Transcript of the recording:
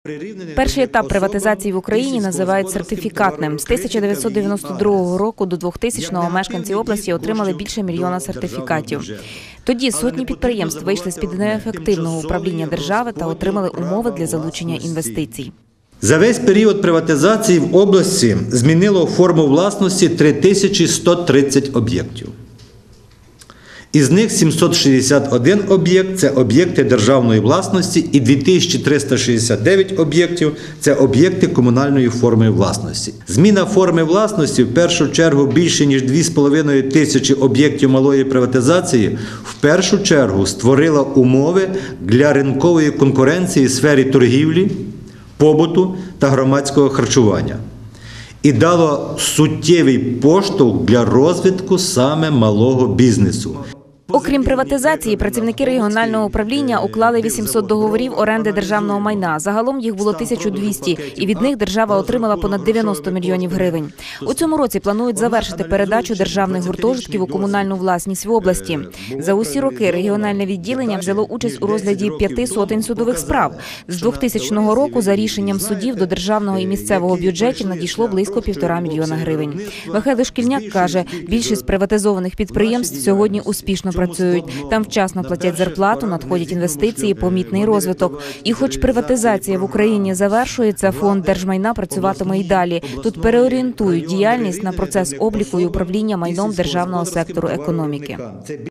Перший етап приватизації в Україні називають сертифікатним. З 1992 року до 2000-го мешканці області отримали більше мільйона сертифікатів. Тоді сотні підприємств вийшли з-під неефективного управління держави та отримали умови для залучення інвестицій. За весь період приватизації в області змінило форму власності 3130 об'єктів. Із них 761 об'єкт – це об'єкти державної власності і 2369 об'єктів – це об'єкти комунальної форми власності. Зміна форми власності, в першу чергу, більше ніж 2,5 тисячі об'єктів малої приватизації, в першу чергу створила умови для ринкової конкуренції в сфері торгівлі, побуту та громадського харчування. І дало суттєвий поштовх для розвитку саме малого бізнесу. Окрім приватизації, працівники регіонального управління уклали 800 договорів оренди державного майна. Загалом їх було 1200, і від них держава отримала понад 90 мільйонів гривень. У цьому році планують завершити передачу державних гуртожитків у комунальну власність в області. За усі роки регіональне відділення взяло участь у розгляді 5 сотень судових справ. З 2000 року за рішенням судів до державного і місцевого бюджетів надійшло близько 1,5 мільйона гривень. Михайло Шкільняк каже, більшість приватизованих підприємств сьогодні успішно працюють. Там вчасно платять зарплату, надходять інвестиції, помітний розвиток. І хоч приватизація в Україні завершується, фонд держмайна працюватиме і далі. Тут переорієнтують діяльність на процес обліку і управління майном державного сектору економіки.